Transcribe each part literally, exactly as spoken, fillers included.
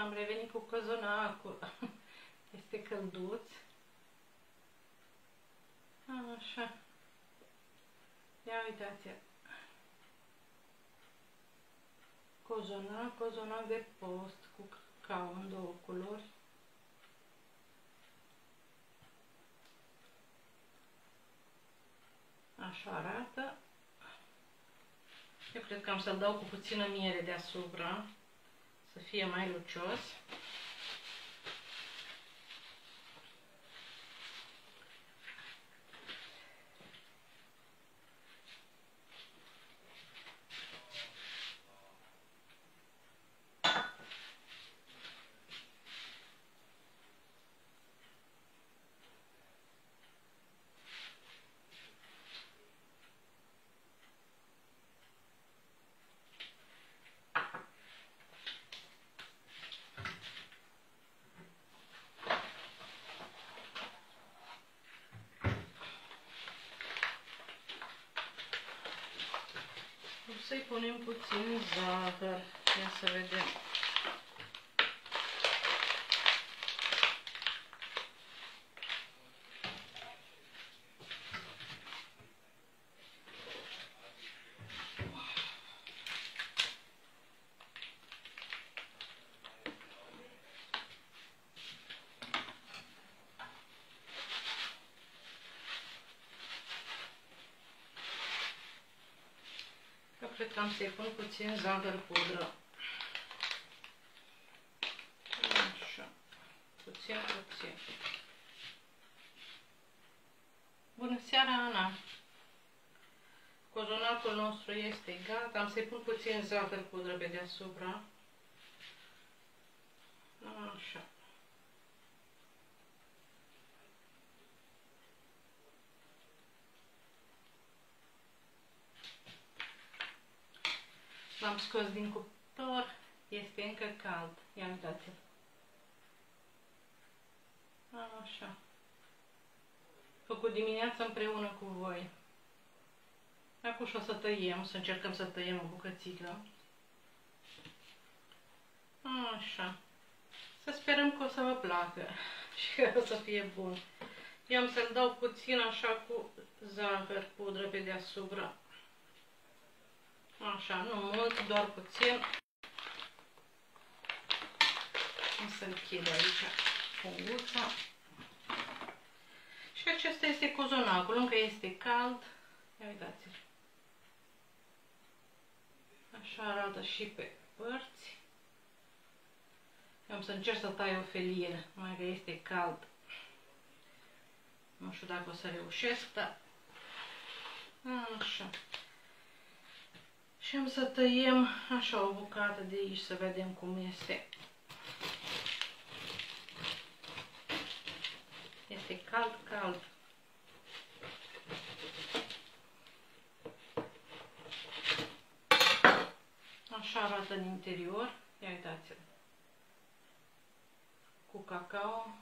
Am revenit cu cozonacul. Este călduț. Așa. Ia uitați. Cozonac, cozonac de post cu cacao în două culori. Așa arată. Eu cred că am să-l dau cu puțină miere deasupra, să fie mai lucios. O să-i punem puțin zahăr. Ia să vedem. Cred că am să-i pun puțin zahăr pudră. Așa. Puțin, puțin. Bună seara, Ana! Cozonacul nostru este gata. Am să-i pun puțin zahăr pudră pe deasupra. Așa. L-am scos din cuptor, este încă cald. Ia uitați-l. Așa. Făcut dimineața împreună cu voi. Acum și o să tăiem, să încercăm să tăiem o bucățică. Așa. Să sperăm că o să vă placă și că o să fie bun. Eu am să-l dau puțin așa cu zahăr pudră pe deasupra. Așa, nu mult, doar puțin. O să închid aici punguța. Și acesta este cozonacul, încă este cald. Ia uitați-l. Așa arată și pe părți. Eu am să încerc să tai o felie, numai că este cald. Nu știu dacă o să reușesc, dar... Așa. Și am să tăiem așa o bucată de aici, să vedem cum este. Este cald, cald. Așa arată în interior. Ia uitați-l. Cu cacao.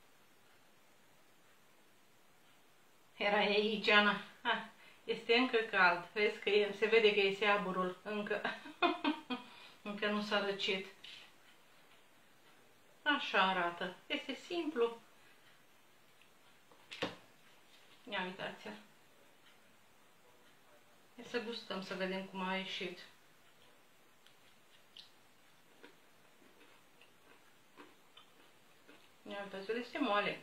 Era aici, Ana. Ha. Este încă cald. Vezi că e, se vede că este aburul. Încă, încă nu s-a răcit. Așa arată. Este simplu. Ia uitați-l. Ia să gustăm, să vedem cum a ieșit. Ia uitați-l, este moale.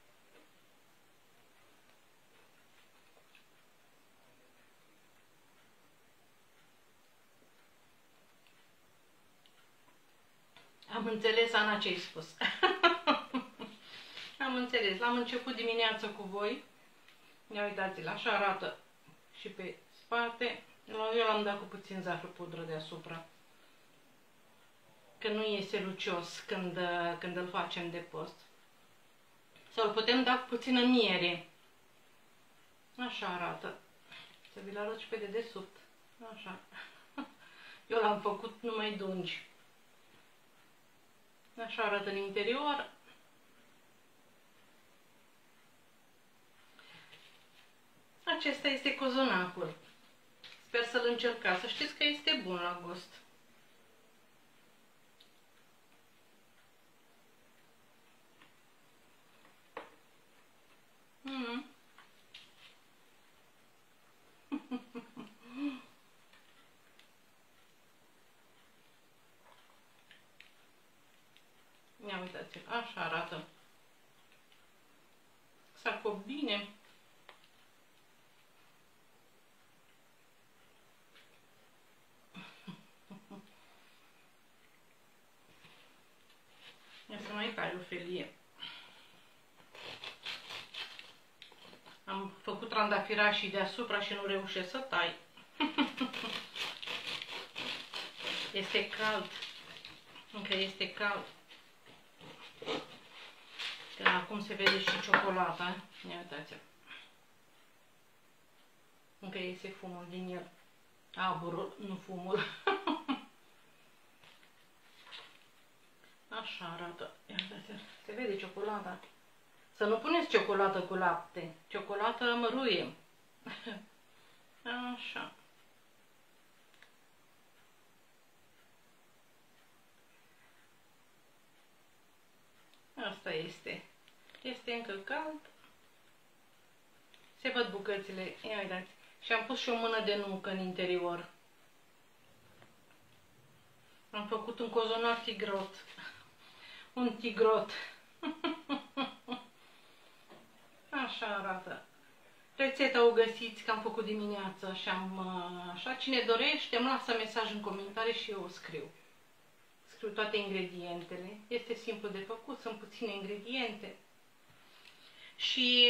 Am înțeles, Ana, ce ai spus. Am înțeles. L-am început dimineața cu voi. Ia uitați-l, așa arată și pe spate. Eu l-am dat cu puțin zahăr pudră deasupra. Că nu iese lucios când, când îl facem de post. Sau îl putem da cu puțină miere. Așa arată. Să vi-l arăt și pe dedesubt. Așa. Eu l-am făcut numai dungi. Așa arată în interior. Acesta este cozonacul. Sper să-l încercați. Să știți că este bun la gust. uitați-l, așa arată. S-a copt bine. Ia să mai tai o felie. Am făcut trandafirașii deasupra și nu reușesc să tai. Este cald. Încă este cald. Că acum se vede și ciocolata. Ia uitați-o. Încă iese fumul din el. Aburul, nu fumul. Așa arată. Ia uitați-o. Se vede ciocolata. Să nu puneți ciocolată cu lapte. Ciocolată măruie. Așa. Asta este. Este încă cald. Se văd bucățile. Ia uitați. Și am pus și o mână de nucă în interior. Am făcut un cozonac tigrot. Un tigrot. Așa arată. Rețeta o găsiți, că am făcut dimineața și am așa. Cine dorește, îmi lasă mesaj în comentarii și eu o scriu. Scriu toate ingredientele. Este simplu de făcut, sunt puține ingrediente. Și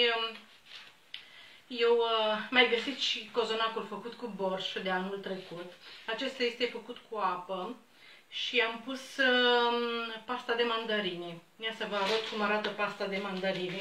eu mai găsit și cozonacul făcut cu borș de anul trecut. Acesta este făcut cu apă și am pus pasta de mandarine. Ia să vă arăt cum arată pasta de mandarine.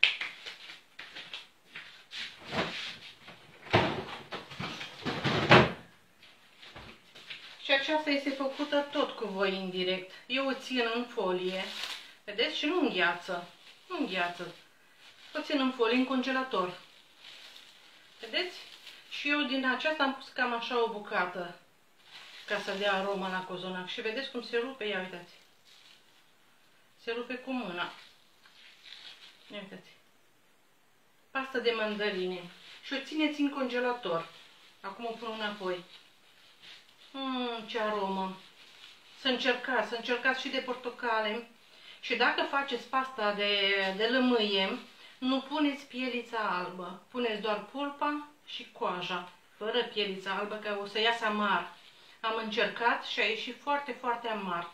Și aceasta este făcută tot cu voi indirect. Eu o țin în folie. Vedeți? Și nu îngheață. Nu îngheață. O țin în folie, în congelator. Vedeți? Și eu din aceasta am pus cam așa o bucată. Ca să dea aroma la cozonac. Și vedeți cum se rupe? Ia uitați. Se rupe cu mâna. Ia uitați. Pasta de mandarine. Și o țineți în congelator. Acum o pun înapoi. Mmm, ce aromă! Să încercați, să încercați și de portocale. Și dacă faceți pasta de, de lămâie, nu puneți pielița albă. Puneți doar pulpa și coaja, fără pielița albă, că o să iasă amar. Am încercat și a ieșit foarte, foarte amar.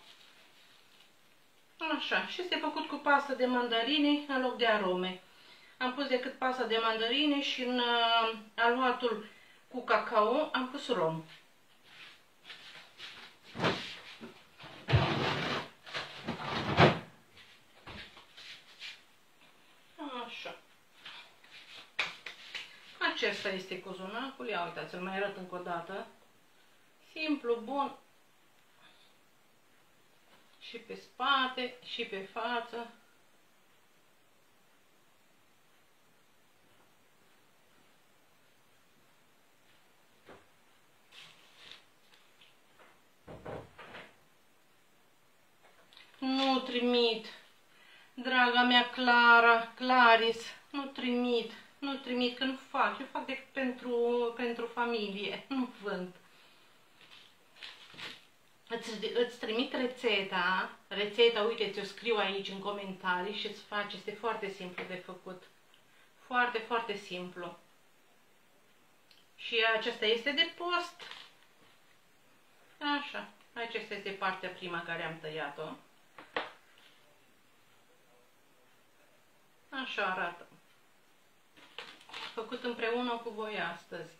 Așa, și este făcut cu pastă de mandarine în loc de arome. Am pus decât pasta de mandarine și în uh, aluatul cu cacao am pus rom. Așa. Acesta este cozonacul. Ia uitați, îl mai arăt încă o dată. Simplu, bun. Și pe spate, și pe față. Nu trimit, draga mea Clara, Claris, nu trimit, nu trimit, că nu fac, eu fac decât pentru, pentru familie, nu vând. Îți, îți trimit rețeta, rețeta, uite, ți-o scriu aici în comentarii și îți faci, este foarte simplu de făcut. Foarte, foarte simplu. Și acesta este de post. Așa, aceasta este partea prima care am tăiat-o. Așa arată. Făcut împreună cu voi astăzi.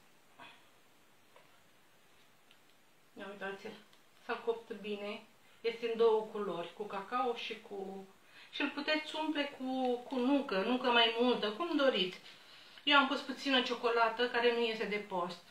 Ia uitați-l. S-a copt bine. Este în două culori, cu cacao și cu... Și îl puteți umple cu, cu nucă, nucă mai multă, cum doriți. Eu am pus puțină ciocolată, care nu iese de post.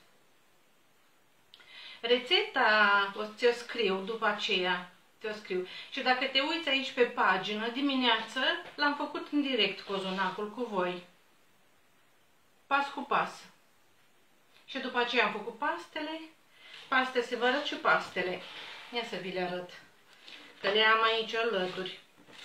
Rețeta o ți-o scriu după aceea. Ți-o scriu. Și dacă te uiți aici pe pagină, dimineață l-am făcut în direct cozonacul cu voi. Pas cu pas. Și după aceea am făcut pastele. Pastele, se vă arăt și pastele. Ia să vi le arăt. Că le am aici alături.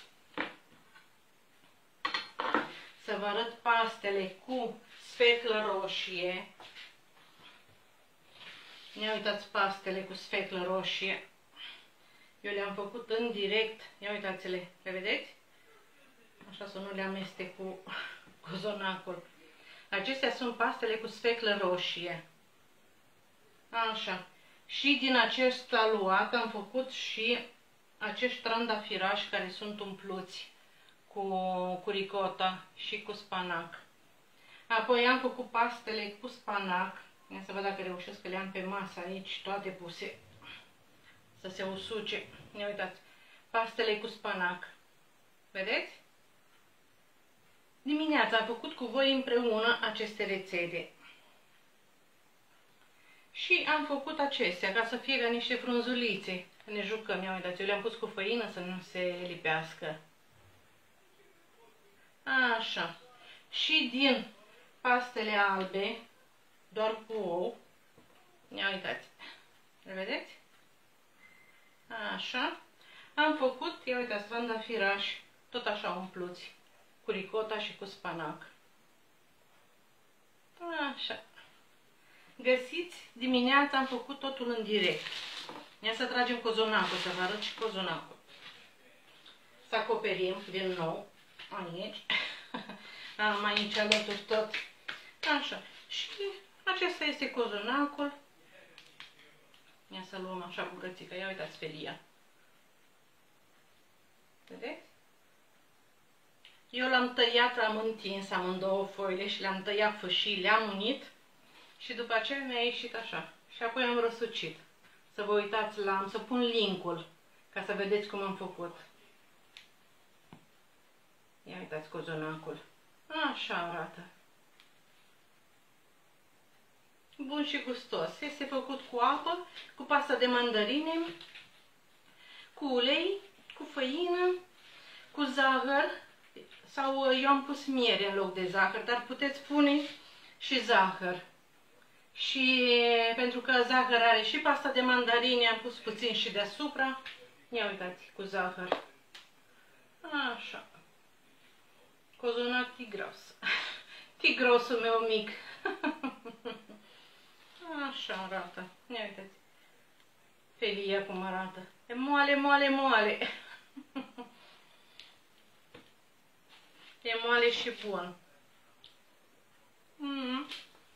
Să vă arăt pastele cu sfeclă roșie. Ia uitați pastele cu sfeclă roșie. Eu le-am făcut în direct. Ia uitați-le, le vedeți? Așa să nu le amestec cu cozonacul. Acestea sunt pastele cu sfeclă roșie. Așa. Și din acest aluat am făcut și acești trandafirași care sunt umpluți cu, cu ricota și cu spanac. Apoi am făcut pastele cu spanac. Ia să văd dacă reușesc că le am pe masă aici, toate puse, să se usuce. Ia uitați, pastele cu spanac. Vedeți? Dimineața am făcut cu voi împreună aceste rețete. Și am făcut acestea, ca să fie ca niște frunzulițe. Ne jucăm, ia uitați, eu le-am pus cu făină să nu se lipească. Așa. Și din pastele albe, doar cu ou, ia uitați, le vedeți? Așa. Am făcut, ia uitați, trandafirași, tot așa umpluți, cu ricota și cu spanac. Așa. Găsiți, dimineața am făcut totul în direct. Ia să tragem cozonacul, să vă arăt și cozonacul. Să acoperim din nou aici. Am aici alături tot. Așa. Și acesta este cozonacul. Ia să luăm așa bucățică. Ia uitați felia. Vedeți? Eu l-am tăiat, l-am întins amândouă foile și le-am tăiat fâșii, le-am unit. Și după aceea mi-a ieșit așa. Și apoi am răsucit. Să vă uitați la... Am să pun link-ul ca să vedeți cum am făcut. Ia uitați cozonacul. Așa arată. Bun și gustos. Este făcut cu apă, cu pastă de mandarine, cu ulei, cu făină, cu zahăr. Sau eu am pus miere în loc de zahăr, dar puteți pune și zahăr. Și pentru că zahăr are și pasta de mandarine, am pus puțin și deasupra. Ia uitați, cu zahăr. Așa. Cozonac tigros. Tigrosul meu mic. Așa arată. Ia uitați. Felia cum arată. E moale, moale, moale. E moale și bun. Mm.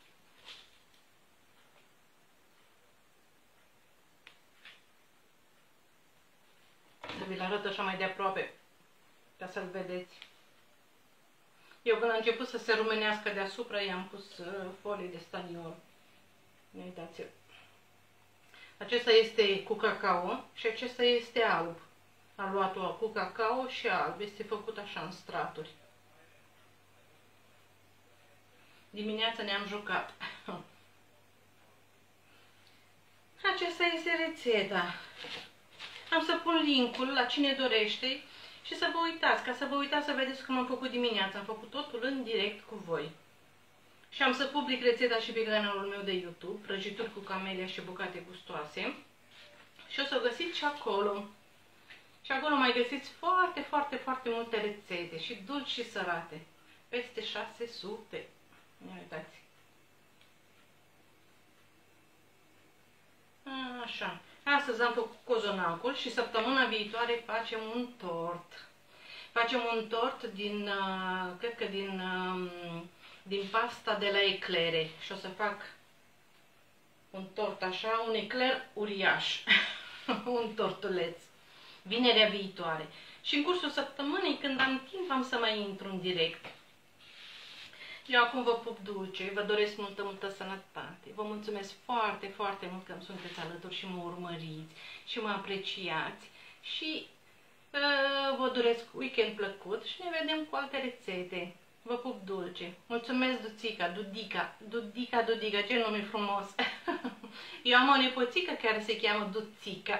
Să vi-l arăt așa mai de aproape, ca să-l vedeți. Eu când a început să se rumenească deasupra, i-am pus uh, folie de staniol. Uitați-l. Acesta este cu cacao și acesta este alb. Aluatul cu cacao și alb. Este făcut așa în straturi. Dimineața ne-am jucat. Aceasta este rețeta. Am să pun linkul la cine dorește și să vă uitați, ca să vă uitați să vedeți cum am făcut dimineața. Am făcut totul în direct cu voi. Și am să public rețeta și pe canalul meu de YouTube, prăjituri cu camelia și bucate gustoase. Și o să o găsiți și acolo. Și acolo mai găsiți foarte, foarte, foarte multe rețete și dulci și sărate. Peste șase sute. Ia uitați. Așa. Astăzi am făcut cozonacul și săptămâna viitoare facem un tort. Facem un tort din, cred că din, din pasta de la eclere. Și o să fac un tort așa, un ecler uriaș. Un tortuleț. Vinerea viitoare. Și în cursul săptămânii, când am timp, am să mai intru în direct. Eu acum vă pup dulce, vă doresc multă, multă sănătate. Vă mulțumesc foarte, foarte mult că îmi sunteți alături și mă urmăriți și mă apreciați. Și uh, vă doresc weekend plăcut și ne vedem cu alte rețete. Vă pup dulce. Mulțumesc, Duțica, Dudica, Dudica, Dudica, ce nume frumos. Eu am o nepoțică care se cheamă Duțica.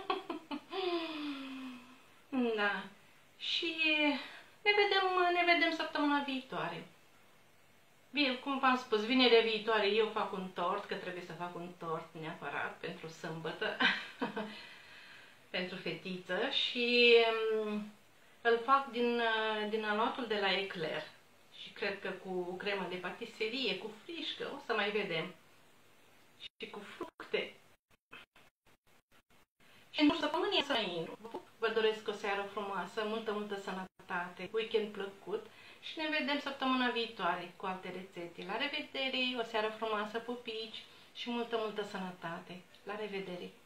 Da. Și ne vedem, ne vedem săptămâna viitoare. Bine, cum v-am spus, vinerea viitoare eu fac un tort, că trebuie să fac un tort neapărat pentru sâmbătă, pentru fetiță și um, îl fac din, din aluatul de la Eclair și cred că cu cremă de patiserie, cu frișcă, o să mai vedem, și cu fructe. și în săptămânii să intru. Vă doresc o seară frumoasă, multă, multă sănătate, weekend plăcut și ne vedem săptămâna viitoare cu alte rețete. La revedere, o seară frumoasă, pupici și multă, multă sănătate. La revedere!